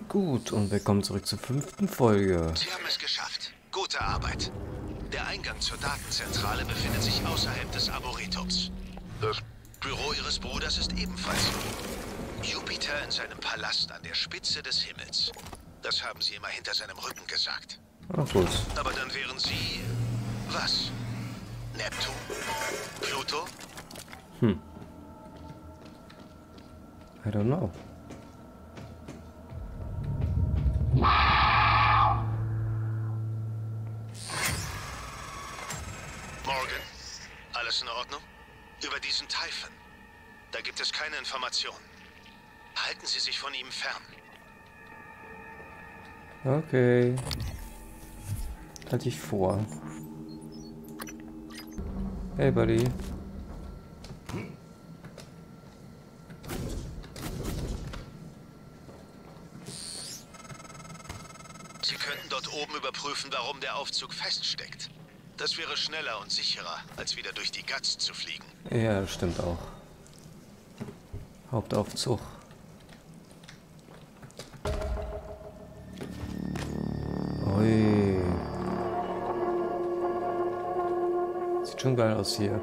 Gut, und willkommen zurück zur 5. Folge. Sie haben es geschafft. Gute Arbeit. Der Eingang zur Datenzentrale befindet sich außerhalb des Arboretums. Das Büro Ihres Bruders ist ebenfalls hier. Jupiter in seinem Palast an der Spitze des Himmels. Das haben Sie immer hinter seinem Rücken gesagt. Ach gut. Aber dann wären Sie... was? Neptun? Pluto? I don't know. Morgan? Alles in Ordnung? Über diesen Typhon. Da gibt es keine Information. Halten Sie sich von ihm fern. Okay. Halte ich vor. Hey, Buddy. Sie könnten dort oben überprüfen, warum der Aufzug feststeckt. Das wäre schneller und sicherer, als wieder durch die Guts zu fliegen. Ja, das stimmt auch. Hauptaufzug. Ui. Sieht schon geil aus hier.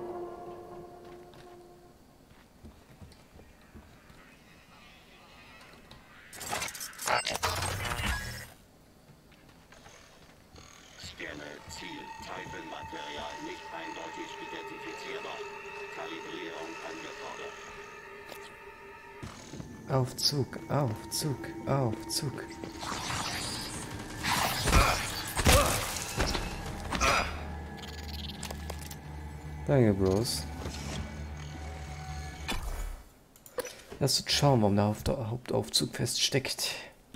Scanne Ziel, Typhon-Material nicht eindeutig identifizierbar. Kalibrierung angefordert. Aufzug, Aufzug, Aufzug. Danke, Bros. Lass uns schauen, warum der Hauptaufzug feststeckt.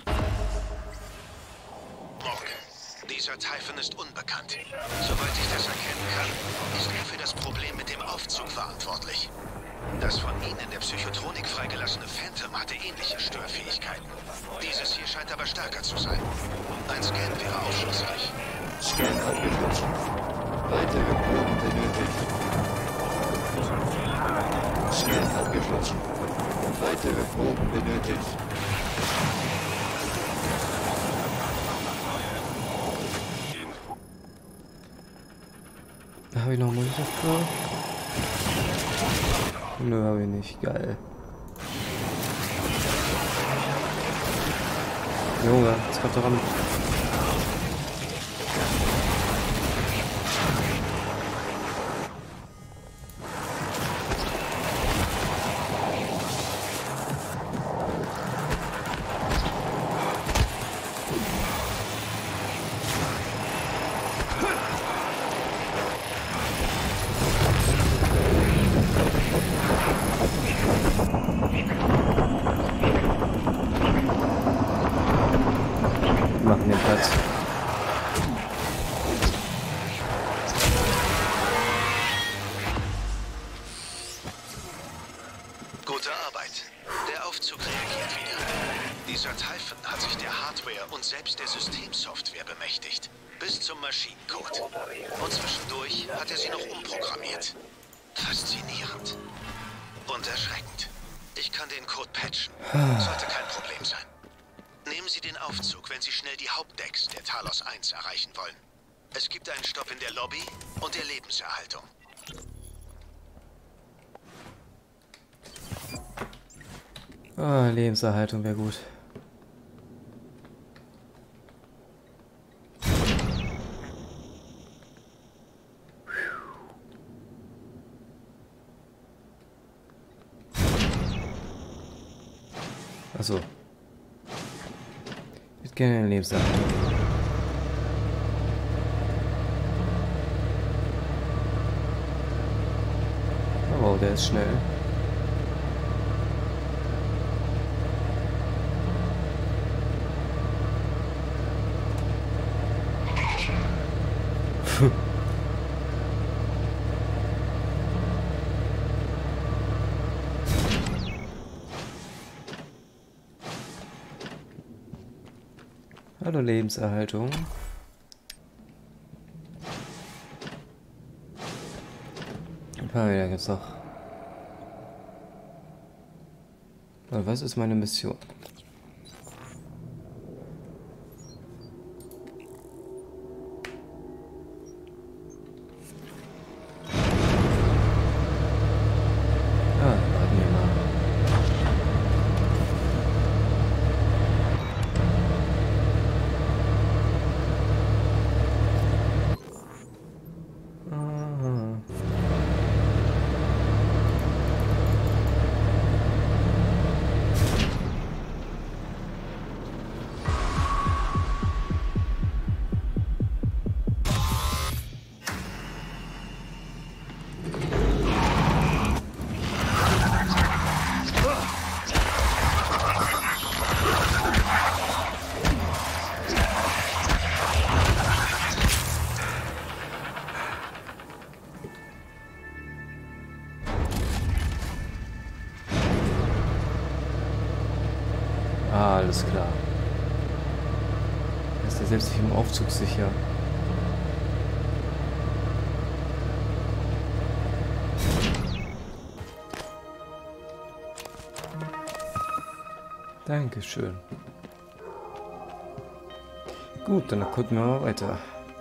Morgan, dieser Typhon ist unbekannt. Soweit ich das erkennen kann, ist er für das Problem mit dem Aufzug verantwortlich. Das von Ihnen in der Psychotronik freigelassene Phantom hatte ähnliche Störfähigkeiten. Dieses hier scheint aber stärker zu sein. Ein Scan wäre aufschlussreich. Scan abgeschlossen. Weitere Proben benötigt. Scan abgeschlossen. Weitere Proben benötigt. Habe ich noch Monitor für? Nö, habe ich nicht. Geil. Junge, jetzt kommt er ran. Machen den Platz. Gute Arbeit. Der Aufzug reagiert wieder. Dieser Typhon hat sich der Hardware und selbst der Systemsoftware bemächtigt. Bis zum Maschinencode. Und zwischendurch hat er sie noch umprogrammiert. Faszinierend. Und erschreckend. Ich kann den Code patchen. Sollte kein Problem sein. Nehmen Sie den Aufzug, wenn Sie schnell die Hauptdecks der Talos 1 erreichen wollen. Es gibt einen Stopp in der Lobby und der Lebenserhaltung. Ah, Lebenserhaltung wäre gut. Achso. Ich hätte gerne eine Lebenserhaltung. Oh, wow, der ist schnell. Hallo Lebenserhaltung. Ein paar wieder gibt's noch. Und was ist meine Mission? Ah, alles klar. Ist er selbst sich im Aufzug sicher? Dankeschön. Gut, dann gucken wir mal weiter.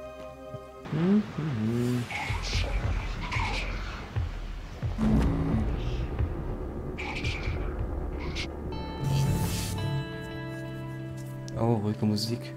Oh, ruhige Musik.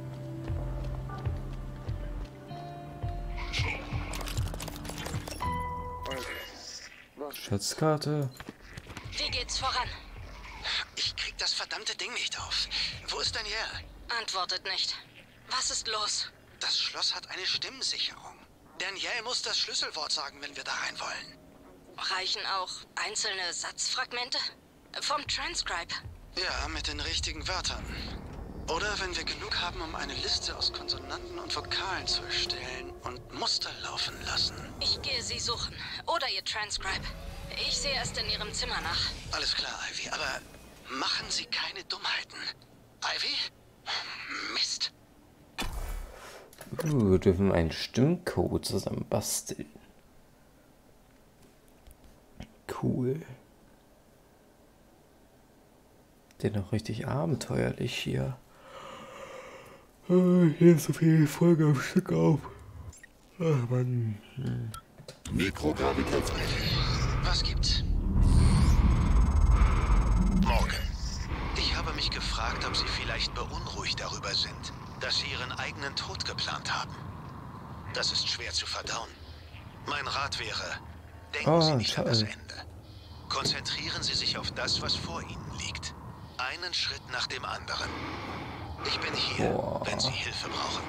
Schatzkarte. Wie geht's voran? Ich krieg das verdammte Ding nicht auf. Wo ist Danielle? Antwortet nicht. Was ist los? Das Schloss hat eine Stimmsicherung. Danielle muss das Schlüsselwort sagen, wenn wir da rein wollen. Reichen auch einzelne Satzfragmente? Vom Transcribe. Ja, mit den richtigen Wörtern. Oder wenn wir genug haben, um eine Liste aus Konsonanten und Vokalen zu erstellen und Muster laufen lassen. Ich gehe sie suchen. Oder ihr Transcribe. Ich sehe erst in ihrem Zimmer nach. Alles klar, Ivy, aber machen Sie keine Dummheiten. Ivy? Mist. Wir dürfen einen Stimmcode zusammen basteln. Cool. Der noch richtig abenteuerlich hier. Hier ist so viel Folge am Stück auf. Ach Mann. Mikrogravitätswelle. Was gibt's? Morgan. Ich habe mich gefragt, ob Sie vielleicht beunruhigt darüber sind, dass Sie Ihren eigenen Tod geplant haben. Das ist schwer zu verdauen. Mein Rat wäre, denken Sie nicht an das Ende. Konzentrieren Sie sich auf das, was vor Ihnen liegt. Einen Schritt nach dem anderen. Ich bin hier, wenn Sie Hilfe brauchen.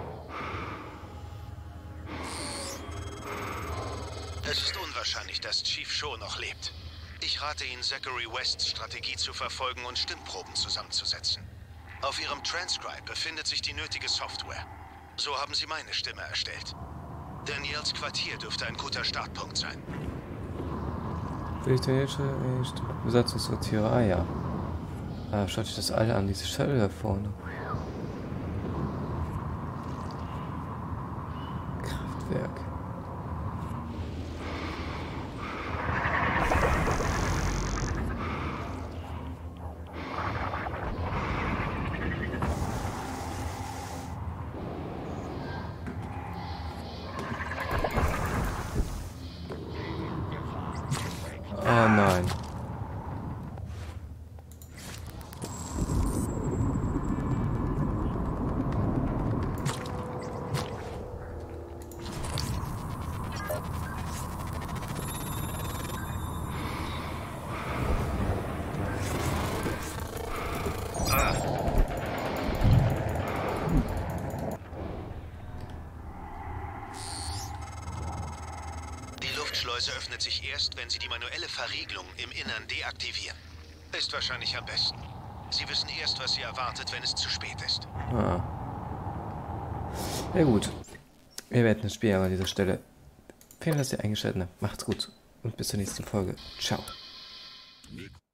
Es ist unwahrscheinlich, dass Chief Shaw noch lebt. Ich rate Ihnen, Zachary Wests Strategie zu verfolgen und Stimmproben zusammenzusetzen. Auf Ihrem Transcribe befindet sich die nötige Software. So haben Sie meine Stimme erstellt. Daniels Quartier dürfte ein guter Startpunkt sein. Besatzungssortierer, ah ja. Schaut euch das alle an, diese Schelle da vorne. Kraftwerk. Oh nein. Die Luftschleuse öffnet sich erst, wenn Sie die manuelle Verriegelung im Innern deaktivieren. Ist wahrscheinlich am besten. Sie wissen erst, was Sie erwartet, wenn es zu spät ist. Ah. Ja gut. Wir werden das Spiel an dieser Stelle. Vielen Dank, dass ihr eingeschaltet habt. Macht's gut und bis zur nächsten Folge. Ciao.